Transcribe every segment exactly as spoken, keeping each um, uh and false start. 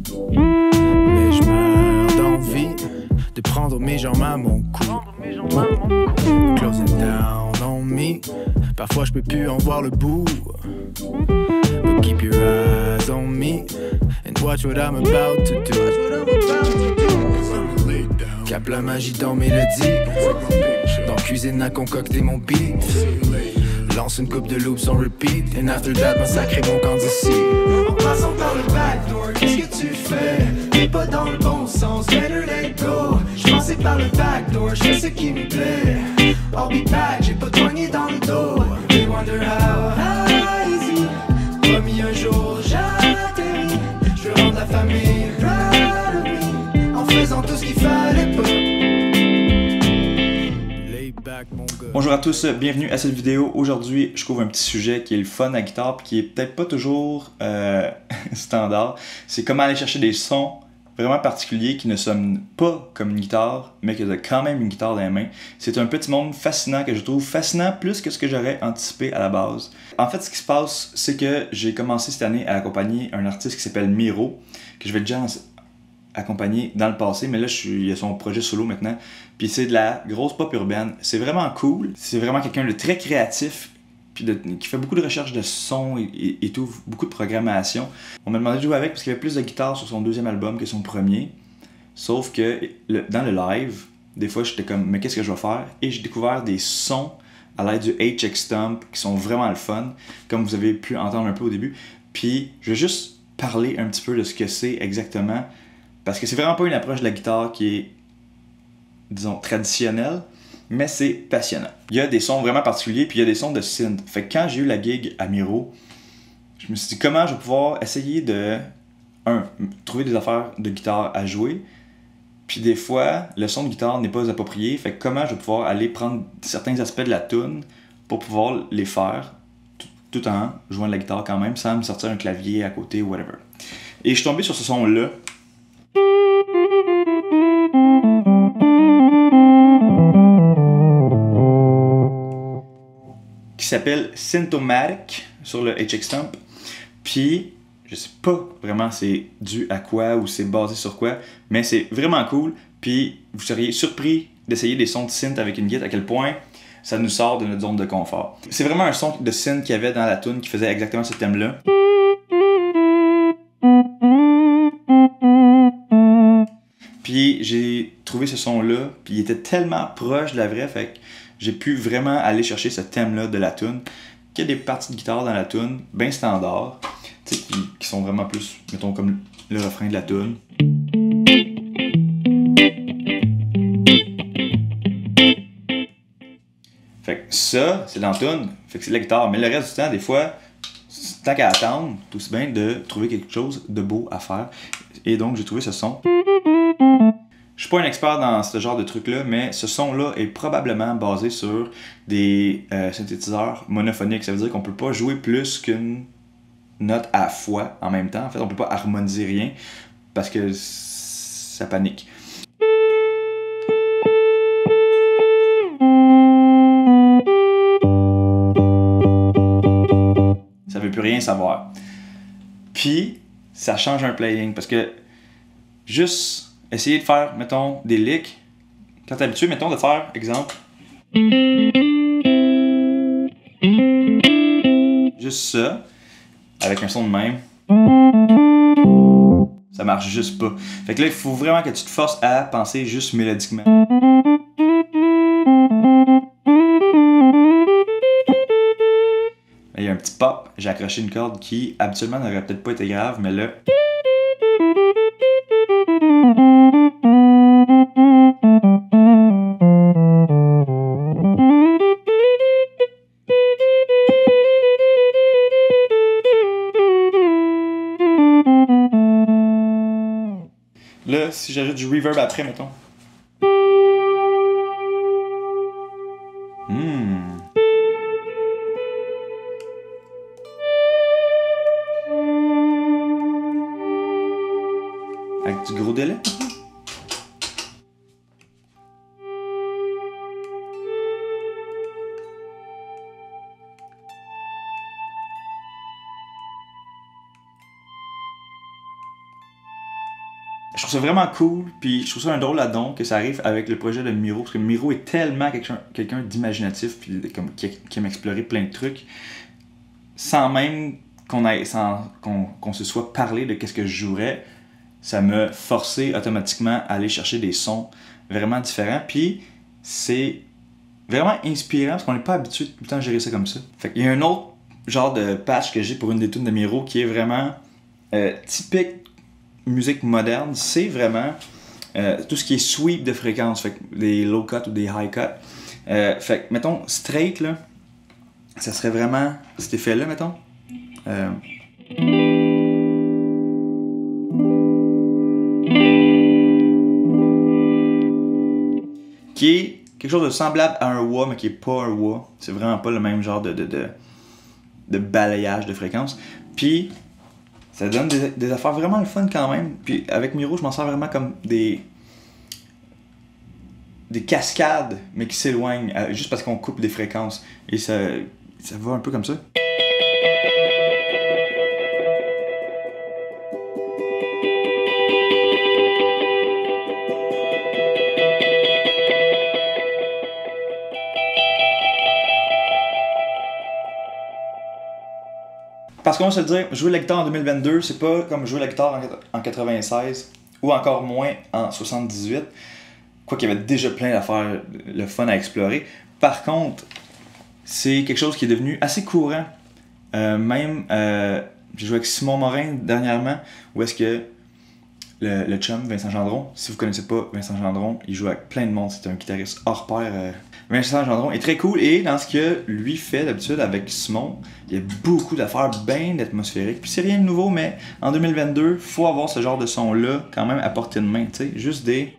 Mais je meurs d'envie de prendre mes jambes à mon cou. Closing down on me. Parfois je peux plus en voir le bout. But keep your eyes on me and watch what I'm about to do. Cap la magie dans mélodie. Dans cuisine à concocter mon beat. Lance une coupe de loops on repeat. And after that massacrer mon camp d'ici. En passant par le backdoor, qu'est-ce que tu fais? T'es pas dans le bon sens, better let go. J'passais par le backdoor, j'fais ce qui me plaît. I'll be back, j'ai pas de poignée dans le dos. They wonder how, how easy. Promis un jour j'atterris. J'veux rendre la famille proud of me. En faisant tout ce qu'il fallait pas. Bonjour à tous, bienvenue à cette vidéo. Aujourd'hui, je couvre un petit sujet qui est le fun à la guitare puis qui est peut-être pas toujours euh, standard. C'est comment aller chercher des sons vraiment particuliers qui ne sonnent pas comme une guitare, mais qui ont quand même une guitare dans les mains. C'est un petit monde fascinant que je trouve fascinant plus que ce que j'aurais anticipé à la base. En fait, ce qui se passe, c'est que j'ai commencé cette année à accompagner un artiste qui s'appelle Miro, que je vais déjà accompagné dans le passé, mais là je suis, il a son projet solo maintenant, puis c'est de la grosse pop urbaine. C'est vraiment cool, c'est vraiment quelqu'un de très créatif, puis de, qui fait beaucoup de recherche de sons et, et, et tout, beaucoup de programmation. On m'a demandé de jouer avec parce qu'il y avait plus de guitare sur son deuxième album que son premier, sauf que le, dans le live, des fois j'étais comme, mais qu'est-ce que je vais faire? Et j'ai découvert des sons à l'aide du H X Stomp qui sont vraiment le fun, comme vous avez pu entendre un peu au début, puis je vais juste parler un petit peu de ce que c'est exactement. Parce que c'est vraiment pas une approche de la guitare qui est, disons, traditionnelle, mais c'est passionnant. Il y a des sons vraiment particuliers, puis il y a des sons de synth. Fait que quand j'ai eu la gig à Miro, je me suis dit comment je vais pouvoir essayer de, un, trouver des affaires de guitare à jouer, puis des fois, le son de guitare n'est pas approprié, fait que comment je vais pouvoir aller prendre certains aspects de la tune pour pouvoir les faire, tout, tout en jouant de la guitare quand même, sans me sortir un clavier à côté ou whatever. Et je suis tombé sur ce son-là, qui s'appelle Symptomatic sur le H X Stomp. Puis, je sais pas vraiment c'est dû à quoi ou c'est basé sur quoi, mais c'est vraiment cool. Puis, vous seriez surpris d'essayer des sons de synth avec une guitare, à quel point ça nous sort de notre zone de confort. C'est vraiment un son de synth qu'il y avait dans la tune qui faisait exactement ce thème-là. Puis j'ai trouvé ce son-là, puis il était tellement proche de la vraie, fait que j'ai pu vraiment aller chercher ce thème-là de la tune. Qu'il y a des parties de guitare dans la tune, bien standard, qui, qui sont vraiment plus, mettons, comme le refrain de la tune. Fait que ça, c'est dans la tune, fait que c'est de la guitare. Mais le reste du temps, des fois, tant qu'à attendre, c'est aussi bien de trouver quelque chose de beau à faire. Et donc, j'ai trouvé ce son. Je suis pas un expert dans ce genre de truc-là, mais ce son-là est probablement basé sur des euh, synthétiseurs monophoniques. Ça veut dire qu'on peut pas jouer plus qu'une note à la fois en même temps. En fait, on peut pas harmoniser rien parce que ça panique. Ça veut plus rien savoir. Puis, ça change un playing parce que juste essayer de faire, mettons, des licks. Quand t'es habitué, mettons, de faire, exemple, juste ça, avec un son de même, ça marche juste pas. Fait que là, il faut vraiment que tu te forces à penser juste mélodiquement. Là, il y a un petit pop, j'ai accroché une corde qui, habituellement, n'aurait peut-être pas été grave, mais là... Là, si j'ajoute du reverb après, mettons. Hmm. Avec du gros délai. Je trouve ça vraiment cool, puis je trouve ça un drôle là-dedans que ça arrive avec le projet de Miro, parce que Miro est tellement quelqu'un quelqu'un d'imaginatif, puis comme, qui, qui aime explorer plein de trucs, sans même qu'on ait, sans qu'on qu'on se soit parlé de qu'est-ce que je jouerais, ça m'a forcé automatiquement à aller chercher des sons vraiment différents, puis c'est vraiment inspirant, parce qu'on n'est pas habitué de tout le temps gérer ça comme ça. Fait qu'il y a un autre genre de patch que j'ai pour une des tunes de Miro qui est vraiment euh, typique musique moderne, c'est vraiment euh, tout ce qui est sweep de fréquence, fait que des low cut ou des high cut. Euh, fait que, mettons, straight, là, ça serait vraiment cet effet-là, mettons. Euh... Qui est quelque chose de semblable à un wah, mais qui est pas un wah. C'est vraiment pas le même genre de, de, de, de balayage de fréquence. Puis, ça donne des, des affaires vraiment le fun quand même. Puis avec Miro, je m'en sers vraiment comme des des cascades, mais qui s'éloignent, euh, juste parce qu'on coupe des fréquences. Et ça, ça va un peu comme ça. Parce qu'on va se le dire, jouer la guitare en deux mille vingt-deux, c'est pas comme jouer la guitare en quatre-vingt-seize, ou encore moins en soixante-dix-huit, quoi qu'il y avait déjà plein d'affaires, le fun à explorer. Par contre, c'est quelque chose qui est devenu assez courant. Euh, même, euh, j'ai joué avec Simon Morin dernièrement, où est-ce que le, le chum, Vincent Gendron, si vous connaissez pas Vincent Gendron, il joue avec plein de monde, c'est un guitariste hors pair. Euh, Vincent Gendron est très cool, et dans ce que lui fait d'habitude avec Simon, il y a beaucoup d'affaires bien atmosphériques. Puis c'est rien de nouveau, mais en deux mille vingt-deux, faut avoir ce genre de son-là quand même à portée de main, tu sais, juste des...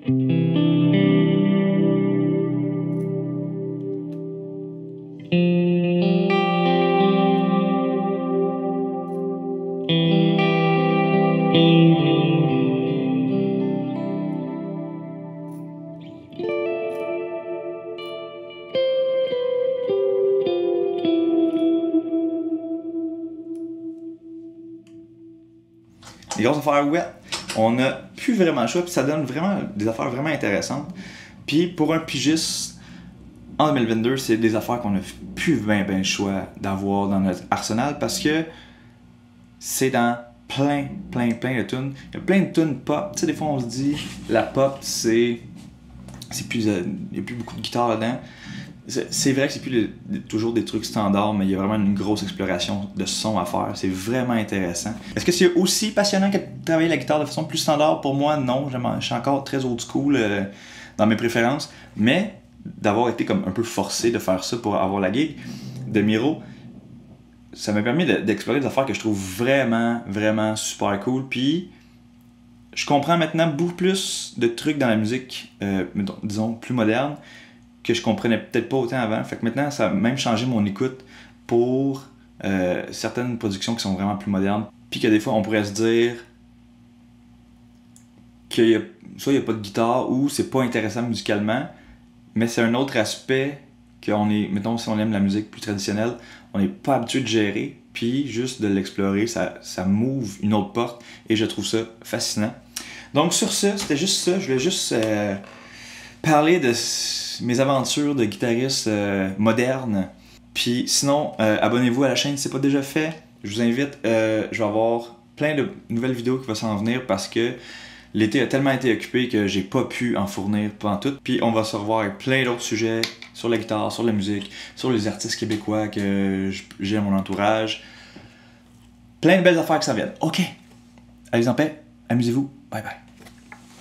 Des grosses affaires wet, on n'a plus vraiment le choix, puis ça donne vraiment des affaires vraiment intéressantes. Puis pour un pigiste, en deux mille vingt-deux, c'est des affaires qu'on n'a plus bien ben le choix d'avoir dans notre arsenal, parce que c'est dans plein, plein, plein de tunes. Il y a plein de tunes pop. Tu sais, des fois on se dit, la pop, c'est... c'est plus... il n'y a plus beaucoup de guitare là-dedans. C'est vrai que c'est plus le, toujours des trucs standards, mais il y a vraiment une grosse exploration de son à faire. C'est vraiment intéressant. Est-ce que c'est aussi passionnant que de travailler la guitare de façon plus standard? Pour moi, non. Je suis encore très old school euh, dans mes préférences. Mais d'avoir été comme un peu forcé de faire ça pour avoir la gig de Miro, ça m'a permis d'explorer des affaires que je trouve vraiment, vraiment super cool. Puis, je comprends maintenant beaucoup plus de trucs dans la musique, euh, disons, plus moderne, que je comprenais peut-être pas autant avant. Fait que maintenant, ça a même changé mon écoute pour euh, certaines productions qui sont vraiment plus modernes. Puis que des fois, on pourrait se dire qu'il y a, soit il n'y a pas de guitare ou c'est pas intéressant musicalement, mais c'est un autre aspect qu'on est, mettons, si on aime la musique plus traditionnelle, on n'est pas habitué de gérer, puis juste de l'explorer, ça, ça m'ouvre une autre porte, et je trouve ça fascinant. Donc sur ça, c'était juste ça, je voulais juste euh, parler de mes aventures de guitariste euh, moderne. Puis sinon, euh, abonnez-vous à la chaîne si c'est pas déjà fait. Je vous invite, euh, je vais avoir plein de nouvelles vidéos qui vont s'en venir parce que l'été a tellement été occupé que j'ai pas pu en fournir pantoute. Puis on va se revoir avec plein d'autres sujets sur la guitare, sur la musique, sur les artistes québécois que j'ai à mon entourage. Plein de belles affaires qui s'en viennent. Ok, allez en paix, amusez-vous, bye bye.